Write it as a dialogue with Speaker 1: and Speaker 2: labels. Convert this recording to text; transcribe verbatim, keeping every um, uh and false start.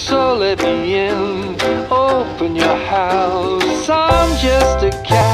Speaker 1: so let me in. Open your house, I'm just a cat.